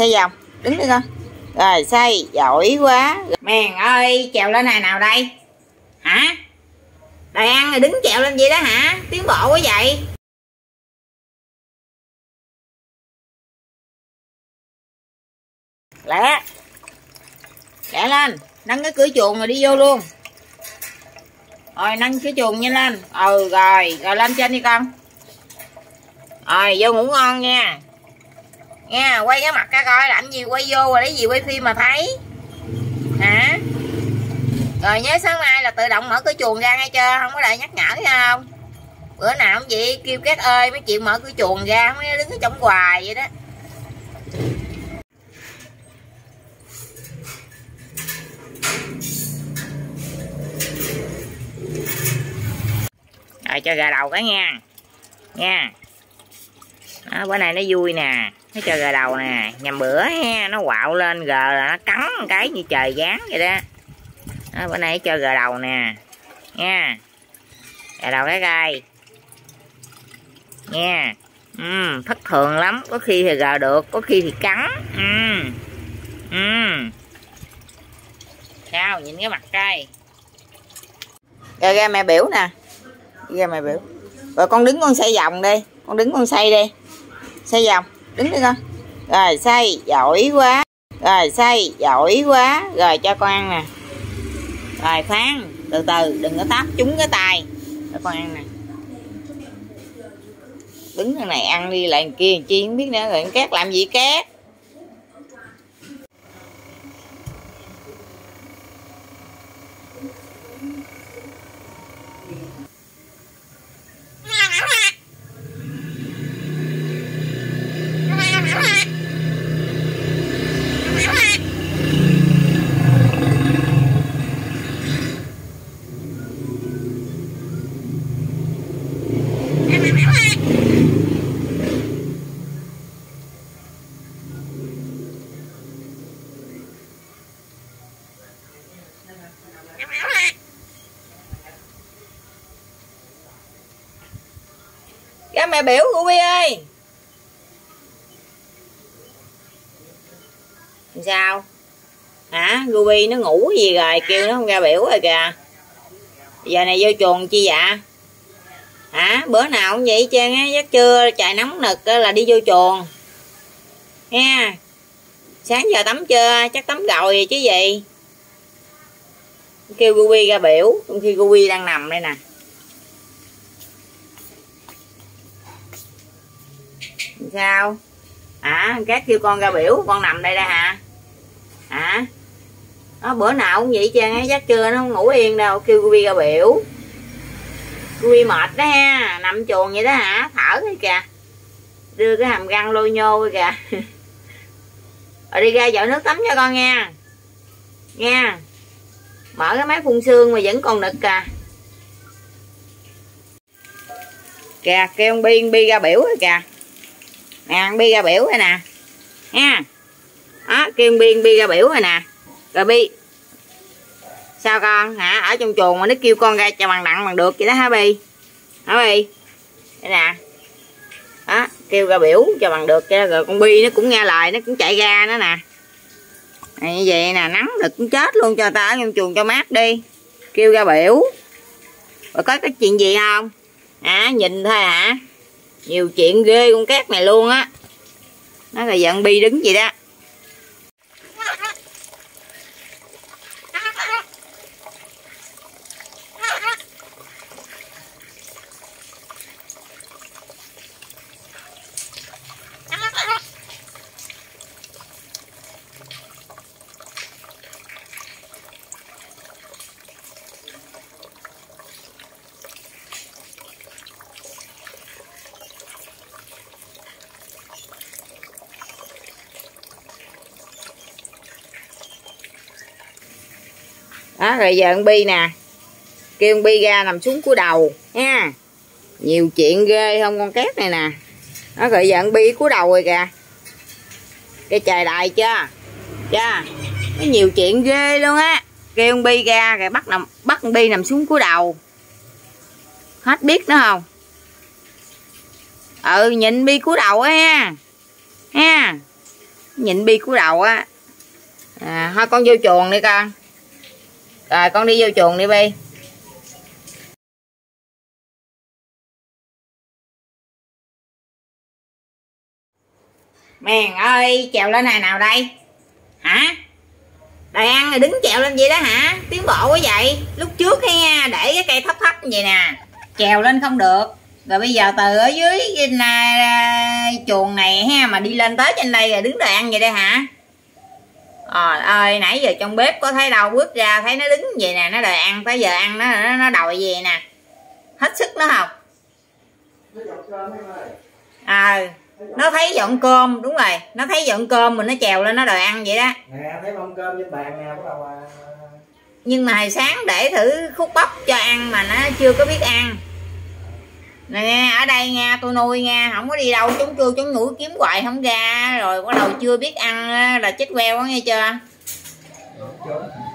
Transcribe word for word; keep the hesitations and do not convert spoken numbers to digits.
Xoay vòng, đứng đi con. Rồi xoay, giỏi quá. Mèn ơi, trèo lên này nào đây. Hả? Đại An là đứng trèo lên vậy đó hả? Tiến bộ quá vậy. Lẹ. Lẹ lên, nâng cái cửa chuồng rồi đi vô luôn. Rồi nâng cái chuồng nhanh lên. Ừ rồi, rồi lên trên đi con. Rồi vô ngủ ngon nha. Nha, quay cái mặt ra coi, làm gì quay vô rồi lấy gì quay phim mà thấy. Hả? Rồi nhớ sáng mai là tự động mở cửa chuồng ra nghe chưa, không có đợi nhắc nhở thấy không? Bữa nào không vậy kêu Cát ơi mấy chuyện mở cửa chuồng ra, mới đứng ở trong hoài vậy đó. Rồi cho gà đầu cái nha. Nha. Đó, bữa nay nó vui nè, nó cho gà đầu nè, nhầm bữa ha, nó quạo lên gà là nó cắn một cái như trời giáng vậy đó. Đó, bữa nay cho gà đầu nè, nha, gà đầu cái gai, nha, ừ, thất thường lắm, có khi thì gà được, có khi thì cắn, ừ, ừ, sao nhìn cái mặt coi, ra ra mẹ biểu nè, ra mẹ biểu, rồi con đứng con xoay vòng đi, con đứng con xoay đi. Xoay vòng, đứng đi con. Rồi xoay, giỏi quá. Rồi xoay, giỏi quá. Rồi cho con ăn nè. Rồi khoan, từ từ, đừng có táp trúng cái tay. Cho con ăn nè. Đứng thằng này ăn đi, lại kia chi không biết nữa. Rồi Cát làm gì Cát? Ra mẹ biểu Ruby ơi. Sao? Hả? Ruby nó ngủ gì rồi, kêu nó không ra biểu rồi kìa. Giờ này vô chuồng chi dạ? Hả? Bữa nào cũng vậy trơn á, giấc trưa trời nóng nực là đi vô chuồng. Nha. Sáng giờ tắm chưa? Chắc tắm rồi chứ gì. Kêu Ruby ra biểu, trong khi Ruby đang nằm đây nè. Sao? Hả? Cát kêu con ra biểu, con nằm đây đây hả? Hả? Đó, bữa nào cũng vậy trơn á, giấc trưa nó không ngủ yên đâu, kêu Ruby ra biểu. Ruby mệt đó ha, nằm chuồng vậy đó hả? Thở cái kìa. Đưa cái hàm răng lôi nhô kìa. Rồi đi ra dội nước tắm cho con nha. Nha. Mở cái máy phun sương mà vẫn còn nực kìa. Kìa, kêu con Bi, con Bi ra biểu rồi kìa. Nè, con Bi ra biểu rồi nè. Nha. Đó, kêu con Bi, con Bi ra biểu rồi nè. Rồi Bi. Sao con? Hả? Ở trong chuồng mà nó kêu con ra cho bằng nặng bằng được vậy đó hả Bi? Hả Bi? Đây nè. Đó, kêu ra biểu cho bằng được cho rồi con Bi nó cũng nghe lời, nó cũng chạy ra nữa nè. Này, như vậy nè, nắng được cũng chết luôn, cho ta ở trong chuồng cho mát đi. Kêu ra biểu. Rồi có cái chuyện gì không? Hả? Nhìn thôi hả? Nhiều chuyện ghê con Cát này luôn á. Nó là giận Bi đứng vậy đó. Đó, rồi giờ con Bi nè, kêu con Bi ra nằm xuống cúi đầu nha. Nhiều chuyện ghê không con Cát này nè. Đó, rồi giờ con Bi cúi đầu rồi kìa. Cái trời đại chưa? Chưa? Có nhiều chuyện ghê luôn á. Kêu con Bi ra rồi bắt nằm bắt con Bi nằm xuống cúi đầu. Hết biết nữa không? Ừ, nhìn Bi cúi đầu á ha. Ha. nhịn bi cú đầu á. À, thôi con vô chuồng đi con. Rồi con đi vô chuồng đi Bi. Mèn ơi, trèo lên này nào đây. Hả? Đòi ăn rồi đứng trèo lên vậy đó hả? Tiến bộ quá vậy. Lúc trước hay nha, để cái cây thấp thấp như vậy nè, trèo lên không được. Rồi bây giờ từ ở dưới uh, chuồng này ha mà đi lên tới trên đây rồi đứng đòi ăn vậy đây hả? Trời ơi, nãy giờ trong bếp có thấy đâu, bước ra thấy nó đứng vậy nè, nó đòi ăn, tới giờ ăn nó nó, nó đòi gì nè. Hết sức nó không? À, nó thấy dọn cơm, đúng rồi, nó thấy dọn cơm mình nó trèo lên nó đòi ăn vậy đó. Nè, thấy mâm cơm trên bàn nè, bắt đầu à... Nhưng mà hồi sáng để thử khúc bắp cho ăn mà nó chưa có biết ăn. Nè, ở đây nha, tôi nuôi nha, không có đi đâu trốn chui trốn nhủi kiếm hoài không ra, rồi bắt đầu chưa biết ăn là chết queo đó nghe chưa.